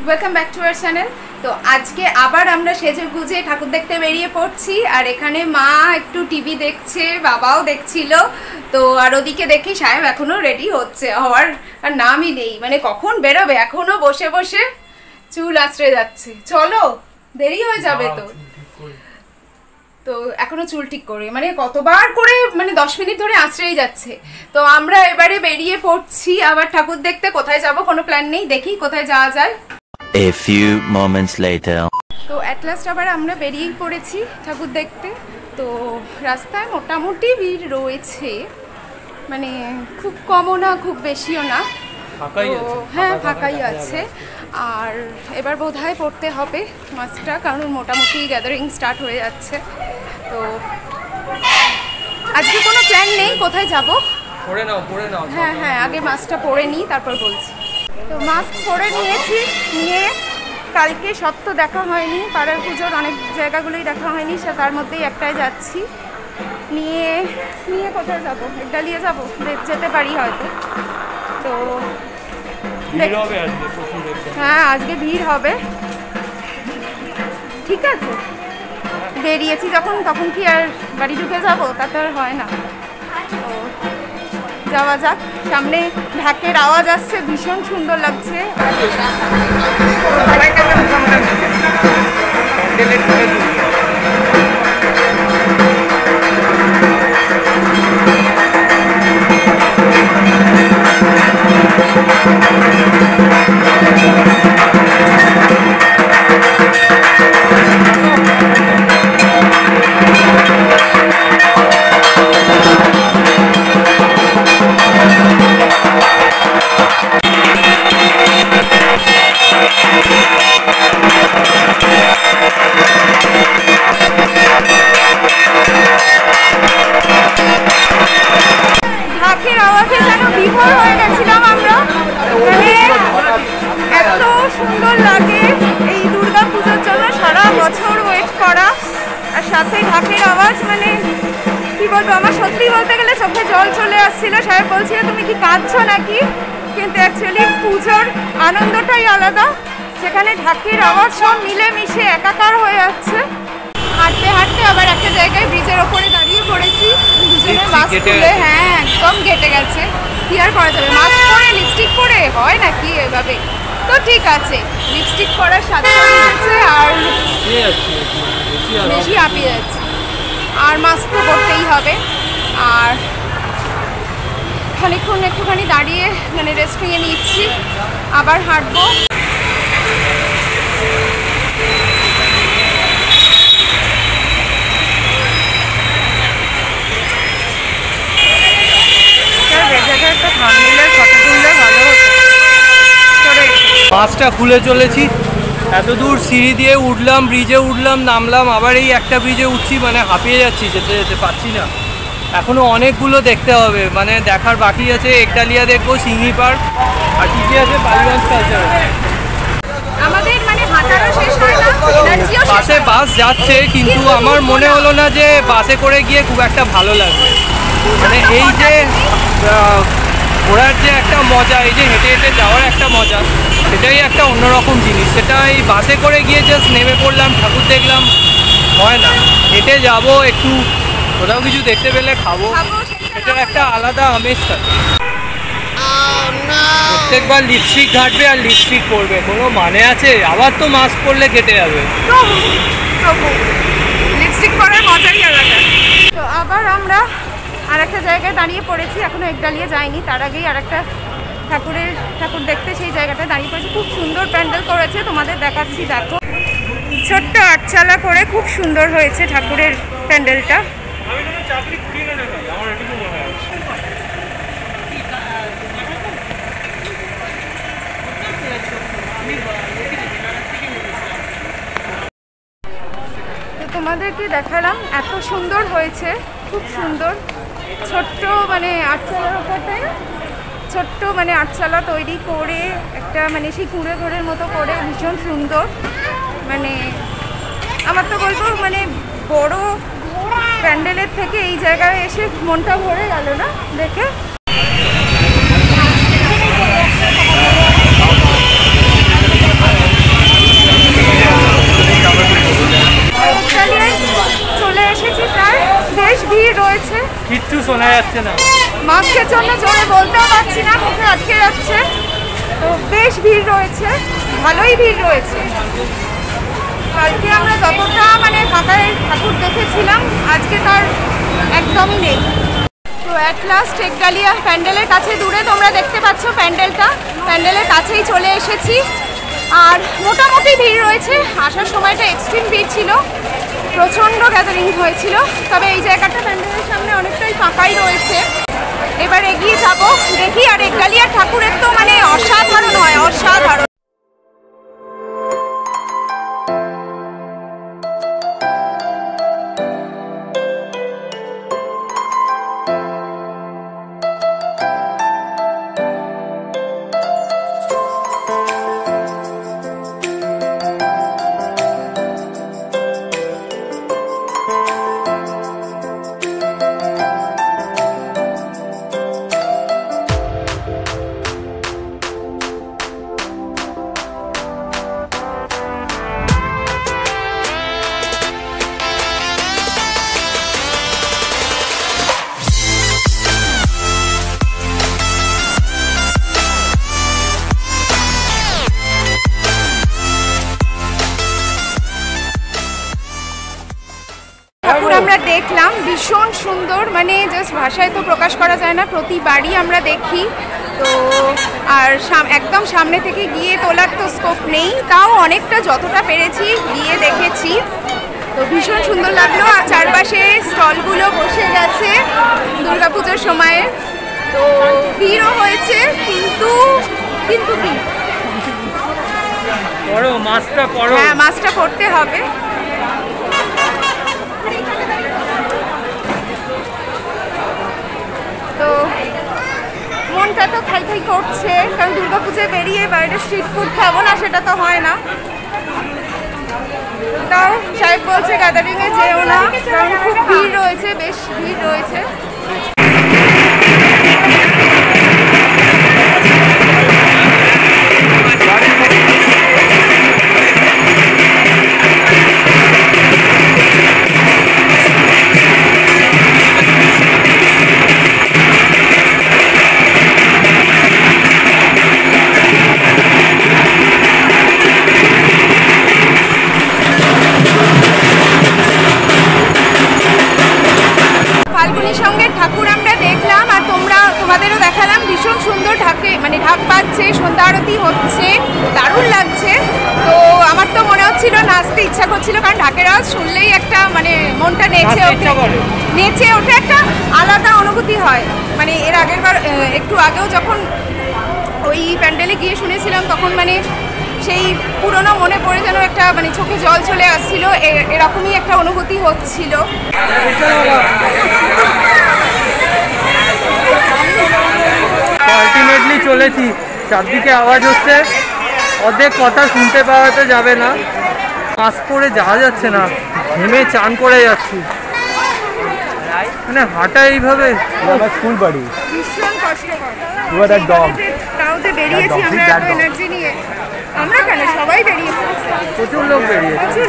Welcome back to our channel. তো আজকে আবার আমরা সেজে গুজে ঠাকুর দেখতে বেরিয়ে পড়ছি। আর এখানে মা একটু টিভি দেখছে, বাবাও দেখছিল। তো আর ওদিকে দেখি সাহেব এখনো রেডি হচ্ছে, হওয়ার আর নামই নেই, মানে কখন বেরোবে, এখনো বসে বসে চুল আঁচড়ে যাচ্ছে। চলো, দেরি হয়ে যাবে। তো এখনো চুল ঠিক করে, মানে কতবার করে, মানে 10 মিনিট ধরে আঁচড়েই যাচ্ছে। তো আমরা এবারে বেরিয়ে পড়ছি আবার ঠাকুর দেখতে। কোথায় যাব কোনো প্ল্যান নেই, দেখি কোথায় যাওয়া যায়। A few moments later. তো অ্যাট লাস্ট আবার আমরা বেরিয়েই পড়েছি ঠাকুর দেখতে। তো রাস্তায় মোটামুটি ভিড় রয়েছে, মানে খুব কমও না খুব বেশিও না, হ্যাঁ ফাঁকাই আছে। আর এবার বোধহয় পড়তে হবে মাস্কটা, কারণ মোটামুটি গ্যাদারিং স্টার্ট হয়ে যাচ্ছে। তো আজকে কোনো প্ল্যান নেই কোথায় যাব। হ্যাঁ হ্যাঁ, আগে মাস্কটা পরে নিই তারপর বলছি। তো মাস্ক পরে নিয়েছি, নিয়ে কালকে সব তো দেখা হয়নি, পাড়ার পুজোর অনেক জায়গাগুলোই দেখা হয়নি, সে তার মধ্যেই একটাই যাচ্ছি। নিয়ে নিয়ে কোথায় যাবো, একডালিয়া যাবো, যেতে পারি হয়তো। তো হ্যাঁ আজকে ভিড় হবে, ঠিক আছে। বেরিয়েছি যখন, তখন কি আর বাড়ি ঢুকে যাবো, তা তো আর হয় না। তো যাওয়া যাক। সামনে ঢাকের আওয়াজ আসছে, ভীষণ সুন্দর লাগছে। ঢাকের আওয়াজ, মানে কি বলবো, আমার সত্যি বলতে গেলে চোখে জল চলে আসছিল। সাহেব বলছিল তুমি কি কাঁদছো নাকি, কিন্তু অ্যাকচুয়ালি পুজোর আনন্দটাই আলাদা, সেখানে ঢাকের আওয়াজ সব মিলেমিশে একাকার হয়ে যাচ্ছে। হাঁটতে হাঁটতে আবার একটা জায়গায় ব্রিজের ওপরে দাঁড়িয়ে পড়েছি, দুজনের মাস্ক খুলে, হ্যাঁ একদম ঘেটে গেছে। কি আর করা যাবে, মাস্ক পরে লিপস্টিক পরে হয় নাকি এভাবে। তো ঠিক আছে, লিপস্টিক পরার সাথে হয়েছে আর বেশি হাঁপিয়ে যাচ্ছে, আর মাস্ক তো করতেই হবে। আর খানিকক্ষণ একটুখানি দাঁড়িয়ে মানে রেস্ট নিয়ে নিচ্ছি, আবার হাঁটবো। মাছটা খুলে চলেছি, এত দূর সিঁড়ি দিয়ে উঠলাম, ব্রিজে উঠলাম, নামলাম, আবার এই একটা ব্রিজে উঠছি, মানে হাঁপিয়ে যাচ্ছি, যেতে যেতে পারছি না। এখনও অনেকগুলো দেখতে হবে, মানে দেখার বাকি আছে। একডালিয়া দেখবো, সিংহি পার্ক, আর কি কি আছে বালিগঞ্জ কালচার। আমাদের মানে হাঁটারও শেষ হয় না, এনার্জিও শেষ হয় না। বাসে বাস যাচ্ছে, কিন্তু আমার মনে হলো না যে বাসে করে গিয়ে খুব একটা ভালো লাগবে। মানে এই যে ঘোরার যে একটা মজা, এই যে হেঁটে হেঁটে যাওয়ার একটা মজা, সেটাই একটা অন্যরকম জিনিস। সেটা এই বাসে করে গিয়ে জাস্ট নেমে পড়লাম, ঠাকুর দেখলাম, হয় না। হেঁটে যাব, একটু কোথাও কিছু দেখতে পেলে খাবো, সেটার একটা আলাদা আমেজ থাকে। প্রত্যেকবার লিপস্টিক ঘাটবে আর লিপস্টিক পরবে, কোনো মানে আছে? আবার তো মাস্ক পরলে কেটে যাবে। লিপস্টিক পরার মজাই আলাদা। তো আবার আমরা আর একটা জায়গায় দাঁড়িয়ে পড়েছি, এখনো একডালিয়া যাইনি, তার আগেই আর একটা ঠাকুর দেখতে সেই জায়গাটা দাঁড়িয়ে পড়েছি। খুব সুন্দর প্যান্ডেল করেছে, তোমাদের দেখাচ্ছি, দেখো। ছোট্ট আটচালা করে খুব সুন্দর হয়েছে ঠাকুরের প্যান্ডেলটা। তো তোমাদেরকে দেখালাম, এত সুন্দর হয়েছে, খুব সুন্দর। ছোট্ট মানে আটচালার ওপরটায় ছোট্ট মানে আটচালা তৈরি করে একটা মানে সেই কুঁড়ে ঘরের মতো করে, ভীষণ সুন্দর। মানে আমার তো বলবো মানে বড় প্যান্ডেলের থেকে এই জায়গায় এসে মনটা ভরে গেল না দেখে। যাচ্ছে না। মাস্কের জন্য জোরে বলতেও পারছি না, মুখে আটকে যাচ্ছে। তো বেশ ভিড় রয়েছে, ভালোই ভিড় রয়েছে। কালকে আমরা যতটা মানে ফাঁকায় ঠাকুর দেখেছিলাম, আজকে তার একদমই নেই। তো অ্যাট লাস্ট একডালিয়া প্যান্ডেলের কাছে দূরে তোমরা দেখতে পাচ্ছ প্যান্ডেলটা, প্যান্ডেলের কাছেই চলে এসেছি। আর মোটামুটি ভিড় রয়েছে, আসার সময়টা এক্সট্রিম ভিড় ছিল, প্রচণ্ড গ্যাদারিং হয়েছিল। তবে এই জায়গাটা প্যান্ডেলের সামনে অনেকটাই ফাঁকাই রয়েছে। এবার এগিয়ে যাব, দেখি। আর একডালিয়ার ঠাকুরের তো মানে অসাধারণ হয়, অসাধারণ। আমরা দেখলাম ভীষণ সুন্দর, মানে জাস্ট ভাষায় তো প্রকাশ করা যায় না। প্রতিবারই আমরা দেখি তো, আর একদম সামনে থেকে গিয়ে তোলার তো স্কোপ নেই, তাও অনেকটা যতটা পেরেছি গিয়ে দেখেছি। তো ভীষণ সুন্দর লাগলো। আর চারপাশে স্টলগুলো বসে গেছে দুর্গাপুজোর সময়ে, তো ভিড়ও হয়েছে, কিন্তু কি হ্যাঁ, মাস্কটা পরতে হবে। তো মনটা তো খাই করছে, কারণ দুর্গাপুজোয় বেরিয়ে বাইরে স্ট্রিট ফুড খাবো না, সেটা তো হয় না। তাও সাহেব বলছে গ্যাদারিংয়ে যেও না, কারণ খুব ভিড় রয়েছে, বেশ ভিড় রয়েছে। ঠাকুর আমরা দেখলাম, আর তোমাদেরও দেখালাম। ভীষণ সুন্দর ঢাক পাচ্ছে, সন্ধ্যা আরতি হচ্ছে, দারুণ লাগছে। তো আমার তো মনে হচ্ছিল নাচতে ইচ্ছা করছিল, কারণ ঢাকের আওয়াজ শুনলেই একটা মানে মনটা নেচে ওঠে, একটা আলাদা অনুভূতি হয়। মানে এর আগেরবার একটু আগেও যখন ওই প্যান্ডেলে গিয়ে শুনেছিলাম, তখন মানে সেই পুরনো মনে পড়ে যেন একটা মানে চোখে জল চলে আসছিল, এরকমই একটা অনুভূতি হচ্ছিল। আলটিমেটলি চলেছি, চারদিকে আওয়াজ হচ্ছে, অর্ধেক কথা শুনতে পাওয়াতে যাবে না, মাস্ক পরে যাওয়া যাচ্ছে না, ঘেমে চান করে যাচ্ছি, মানে হাঁটা এইভাবে স্কুল বাড়ি ভীষণ কষ্টকর। তাও যে বেরিয়েছি আমরা এনার্জি নিয়ে, আমরা কেন সবাই বেরিয়ে পড়েছে, প্রচুর লোক বেরিয়েছে।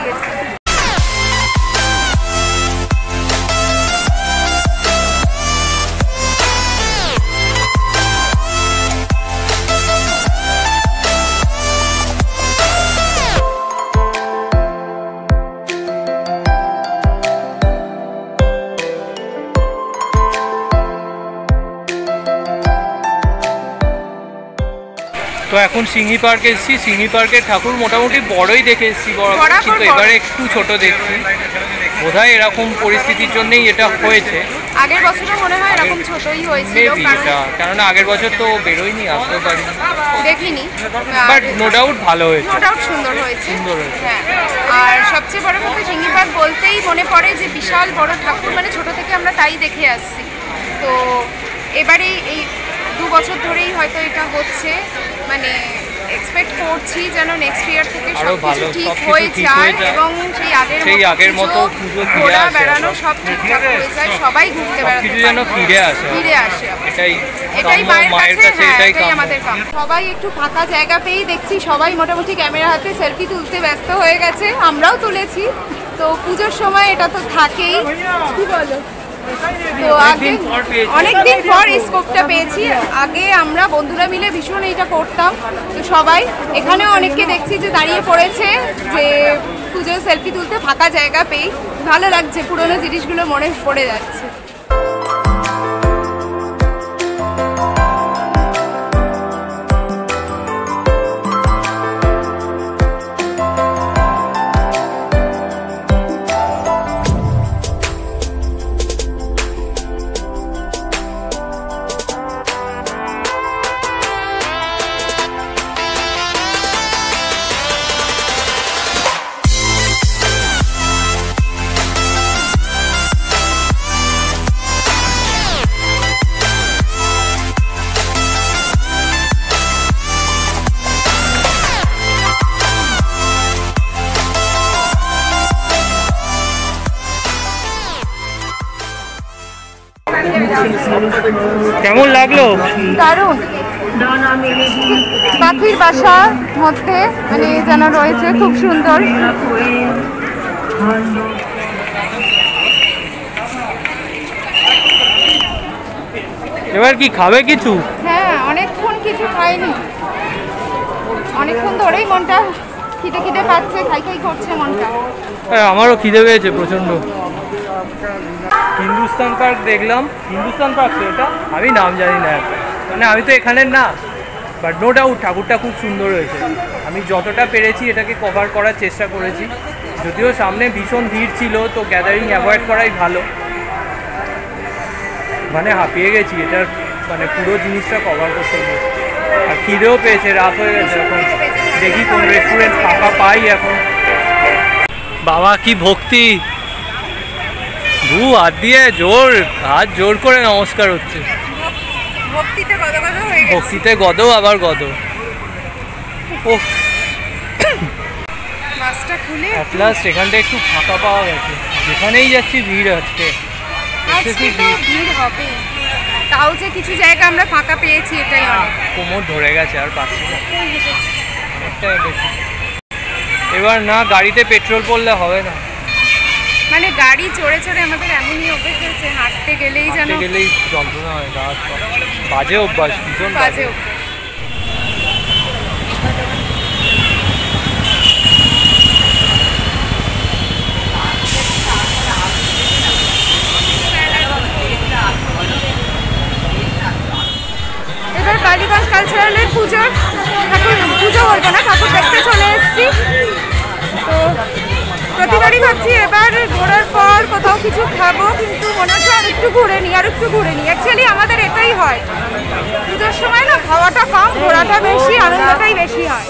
তো এখন সিংহি পার্কে এসেছি, সিংহি পার্কের ঠাকুর মোটামুটি বড়ই দেখে এসেছি, কিন্তু এবারে একটু ছোট দেখছি, বোধহয় এরকম পরিস্থিতির জন্যই এটা হয়েছে। আগের বছরও মনে হয় এরকম ছোটই হয়েছিল, কেননা আগের বছর তো বেরোয়নি, আসতে পারিনি, দেখিনি, বাট নো ডাউট ভালো হয়েছে, নো ডাউট সুন্দর হয়েছে। হ্যাঁ, আর সবচেয়ে বড় কথা সিংহি পার্ক বলতেই মনে পড়ে যে বিশাল বড় ঠাকুর, মানে ছোট থেকে আমরা তাই দেখে আসছি। তো এবারে এই 2 বছর ধরেই হয়তো এটা হচ্ছে, মানে এক্সপেক্ট করছি যেন নেক্সট ইয়ার থেকে সব কিছু ঠিক হয়ে যায়, এবং সেই আগের মতো ঘোরা বেড়ানো সব ঠিকঠাক হয়ে যায়, সবাই ঘুরতে বেড়াতে ফিরে আসে। এটাই মায়ের কাছে, এটাই আমাদের কাম। সবাই একটু ফাঁকা জায়গা পেয়েই দেখছি সবাই মোটামুটি ক্যামেরা হাতে সেলফি তুলতে ব্যস্ত হয়ে গেছে, আমরাও তুলেছি। তো পুজোর সময় এটা তো থাকেই, কি বলো? তো আগে অনেকদিন পর এই স্কোপটা পেয়েছি। আগে আমরা বন্ধুরা মিলে ভীষণ এইটা করতাম, তো সবাই এখানেও অনেককে দেখছি যে দাঁড়িয়ে পড়েছে যে পুজোর সেলফি তুলতে ফাঁকা জায়গা পেয়ে ভালো লাগছে, পুরোনো জিনিসগুলো মনে পড়ে যাচ্ছে। কেমন লাগলো? দারুণ, পাখির বাসার মধ্যে মানে যেন রয়েছে, খুব সুন্দর। এবার কি খাবে কিছু? হ্যাঁ, অনেকক্ষণ কিছু খাইনি, অনেকক্ষণ ধরেই মনটা খিদে খিদে পাচ্ছে, খাই খাই করছে মনটা। হ্যাঁ, আমারও খিদে পেয়েছে প্রচণ্ড। হিন্দুস্তান পার্ক দেখলাম। হিন্দুস্তান পার্ক তো এটা, আমি নাম জানি না, মানে আমি তো এখানের না, বাট নো ডাউট ঠাকুরটা খুব সুন্দর হয়েছে। আমি যতটা পেরেছি এটাকে কভার করার চেষ্টা করেছি, যদিও সামনে ভীষণ ভিড় ছিল, তো গ্যাদারিং অ্যাভয়েড করাই ভালো। মানে হাঁপিয়ে গেছি এটার মানে পুরো জিনিসটা কভার করতে গিয়ে, আর খিদেও পেয়েছে, রাত হয়ে গেছে। এখন দেখি কোন রেস্টুরেন্ট ফাঁকা পাই এখন। বাবা কি ভক্তি, হাত দিয়ে হাত জোর করে নমস্কার হচ্ছে। ভক্তিতে গদ আবার গদ। ওহ, এট লাস্ট এখানটা একটু ফাঁকা পাওয়া গেছে। যেখানেই যাচ্ছি ভিড় আজকে ভিড় হবে, তাও যে কিছু জায়গা আমরা ফাঁকা পেয়েছি এটাই অনেক। কোমর ধরে গেছে, আর পাচ্ছি না, অনেকটাই বেশি। এবার না গাড়িতে পেট্রোল পড়লে হবে না, মানে গাড়ি চড়ে চড়ে আমাদের এমনই অভ্যেস হয়েছে, হাঁটতে গেলেই যন্ত্রণা হয়, বাজে অভ্যাস, ভীষণ বাজে। এবার বালিগঞ্জ কালচারালের পুজো বলবো না, ঠাকুর দেখতে চলে এসেছি। তো প্রতিবারই ভাবছি এবার ঘোরার পর কোথাও কিছু খাবো, কিন্তু মনে হচ্ছে আর একটু ঘুরে নিই। অ্যাকচুয়ালি আমাদের এটাই হয়, পুজোর সময় না খাওয়াটা কম, ঘোরাটা বেশি, আনন্দটাই বেশি হয়।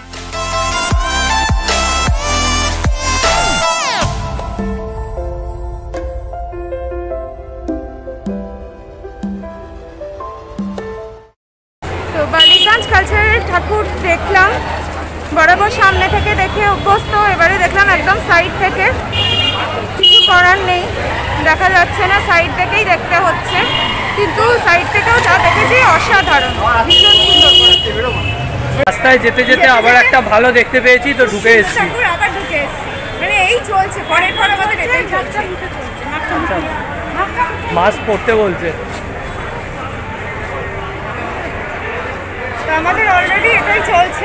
তো বালিগঞ্জ কালচারাল ঠাকুর দেখলাম, বরাবর সামনে থেকে দেখে অভ্যস্ত, এবারে দেখলাম একদম সাইড থেকে। কিছু করার নেই, দেখা যাচ্ছে না, সাইড থেকেই দেখতে হচ্ছে, কিন্তু সাইড থেকেও যা দেখেছি অসাধারণ, ভীষণ সুন্দর। রাস্তায় যেতে যেতে আবার একটা ভালো দেখতে পেয়েছি, তো ঢুকে এসেছি। আবার ঢুকে এসেছি, মানে এই চলছে, পরের পর আমাদের এটাই চলছে। মাস্ক পরতে বলছে, তো আমাদের অলরেডি এটাই চলছে।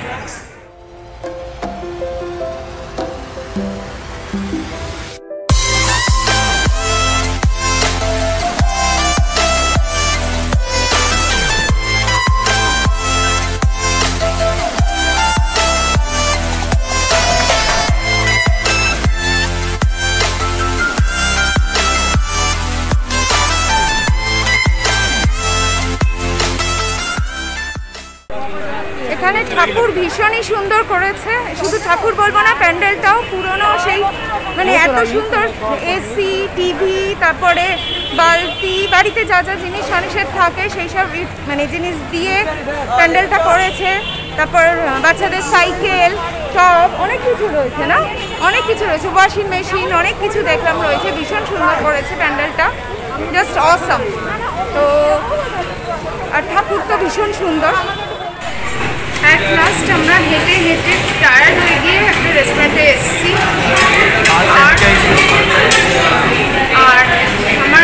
এখানে ঠাকুর ভীষণই সুন্দর করেছে, শুধু ঠাকুর বলবো না, প্যান্ডেলটাও পুরনো সেই, মানে এত সুন্দর। এসি, টিভি, তারপরে বালতি, বাড়িতে যা যা জিনিস মানুষের থাকে সেই সব মানে জিনিস দিয়ে প্যান্ডেলটা করেছে। তারপর বাচ্চাদের সাইকেল, টপ, অনেক কিছু রয়েছে না, অনেক কিছু রয়েছে, ওয়াশিং মেশিন, অনেক কিছু দেখলাম রয়েছে। ভীষণ সুন্দর করেছে প্যান্ডেলটা, জাস্ট অসাম। তো আর ঠাকুর তো ভীষণ সুন্দর। অ্যাট লাস্ট আমরা হেঁটে হেঁটে টায়ার্ড হয়ে গিয়ে একটা রেস্টুরেন্টে এসেছি, আর আমার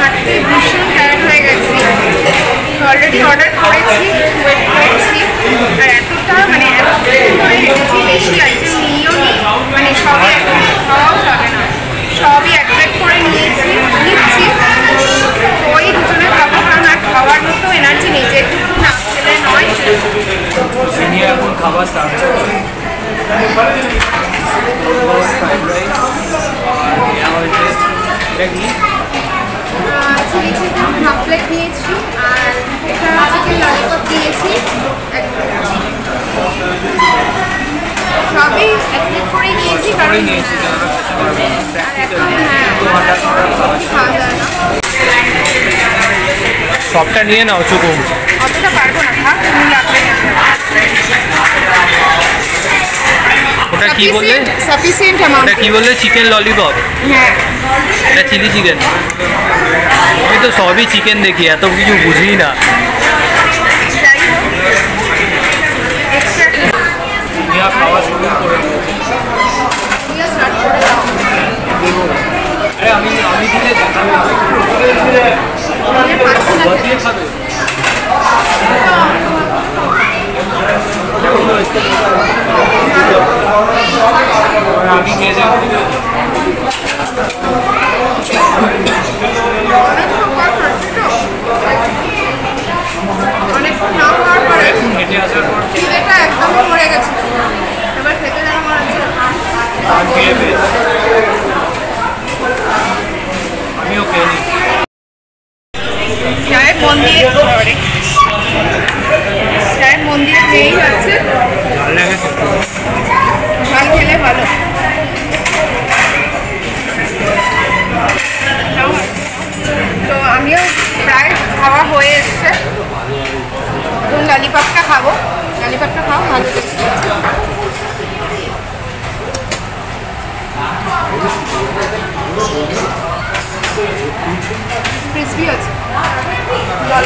হাঁটতে ভীষণ টায়ার্ড হয়ে গেছি। অলরেডি অর্ডার করেছি, ওয়েট করছি। আর এতটা মানে হেঁটেছি, বেশি আইটেম নিয়েও নি, মানে সবই এখন খাওয়াও যাবে না, সবই এক প্লেট করে নিচ্ছি। ওই দুজনে খাবো, কারণ আর খাওয়ার মতো এনার্জি নেই, যেটুকু না খেলে নয়। এখন খাবার স্টার্ট করছি। চিলি চিকেন হাফ প্লেট নিয়েছি, আর এটা চিকেন ললিপপ নিয়েছি সবই এক প্লেট করে নিয়েছি, কারণ খাওয়া যায় না। সবটা নিয়ে নাও চুকুম। অতটা পারবো না, থাক তুমি লাগবে। ওটা কি বললে? Sufficient amount. ওটা কি বললে? Chicken lollipop? হ্যাঁ, এটা চিলি চিকেন। আমি তো সবই চিকেন দেখি, এত কিছু বুঝি না। খাওয়া শুরু করে আমি দিলে খাবে। আমি খেয়ে যাবো। অনেকক্ষণ না খাওয়ার পরে হেঁটে আসার পর খিদেটা একদমই মরে গেছে। এবার খেতে যাওয়া মনে হচ্ছে আমিও খেয়ে নিই। চায়ের মন্দিরে যেই আছে ঝাল খেলে ভালো। তো আমিও প্রায় খাওয়া হয়ে এসছে, ললিপপটা খাবো। ললিপপটা খাও, ভালো ক্রিসপি আছে, ভালো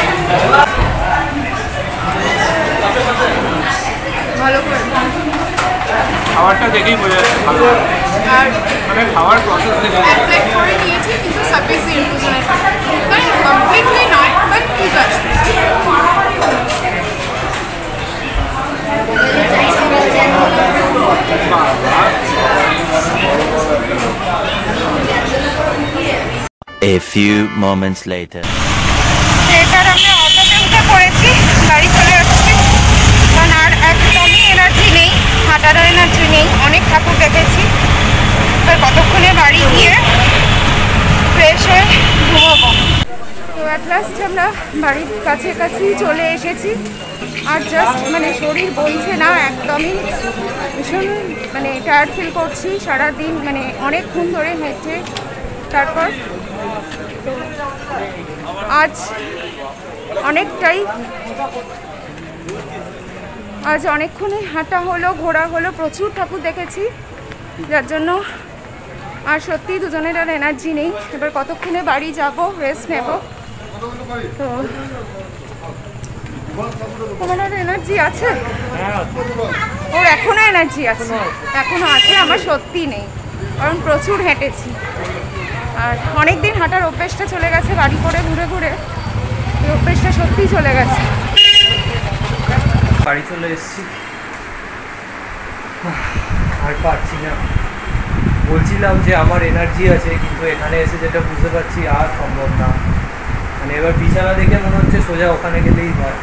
ভালো করে খাবারটা দেখেই বোঝা যাচ্ছে ভালো। আর মানে খাওয়ার প্রসেস দেখে এক প্লেট করে নিয়েছি, কিন্তু সাফিসিয়েন্ট দুজনের, মানে কমপ্লিটলি নয়, বাট ঠিক আছে। A few moments later. এটার আমরা অটোতে উঠে পড়েছি, গাড়ি চলে যাচ্ছে, কারণ আর একদমই এনার্জি নেই, হাঁটারও এনার্জি নেই। অনেক ঠাকুর দেখেছি, এবার কতক্ষণে বাড়ি গিয়ে ফ্রেশ হয়ে ঘুমাবো। তো অ্যাট লাস্ট আমরা বাড়ির কাছেই চলে এসেছি। আর জাস্ট মানে শরীর বলছে না, একদমই ভীষণ মানে টায়ার্ড ফিল করছি সারাদিন, মানে অনেকক্ষণ ধরে হেঁটে। তারপর আজ অনেকক্ষণই হাঁটা হলো, ঘোরা হলো, প্রচুর ঠাকুর দেখেছি, যার জন্য আর সত্যি দুজনের আর এনার্জি নেই। এবার কতক্ষণে বাড়ি যাব, রেস্ট নেব। তো তোমার আর এনার্জি আছে? ওর এখনো এনার্জি আছে, এখনো আছে, আমার সত্যি নেই, কারণ প্রচুর হেঁটেছি। আর অনেক দিন হাঁটার অভ্যেসটা চলে গেছে, বাড়ি করে ঘুরে ঘুরে এই অভ্যেসটা সত্যিই চলে গেছে। বাড়ি চলে এসেছি, আর পারছি না। বলছিলাম যে আমার এনার্জি আছে, কিন্তু এখানে এসে যেটা বুঝতে পারছি আর সম্ভব না। মানে এবার বিছানা দেখে মনে হচ্ছে সোজা ওখানে গেলেই হয়।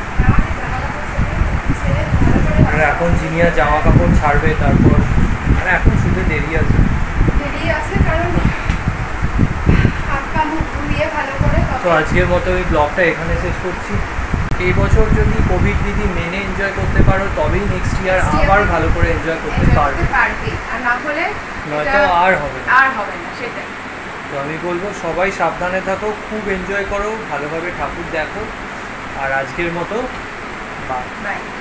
আর এখন জিনিয়া জামা কাপড় ছাড়বে, তারপর মানে এখন শুধু দেরি আছে, কারণ হাত পা মুখ ধুয়ে ভালো করে। তো আজকের মতো এই ব্লগটা এখানে শেষ করছি। এই বছর যদি কোভিড বিধি মেনে এনজয় করতে পারো, তবেই নেক্সট ইয়ার আবার ভালো করে এনজয় করতে পারবে, আর না হলে নয়তো আর হবে না, সেটাই। তো আমি বলবো সবাই সাবধানে থাকো, খুব এনজয় করো, ভালোভাবে ঠাকুর দেখো। আর আজকের মতো বাই।